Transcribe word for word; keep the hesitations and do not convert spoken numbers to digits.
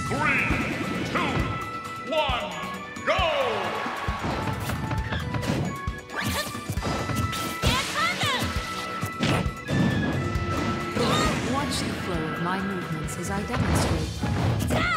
Three, two, one, go! Watch the flow of my movements as I demonstrate.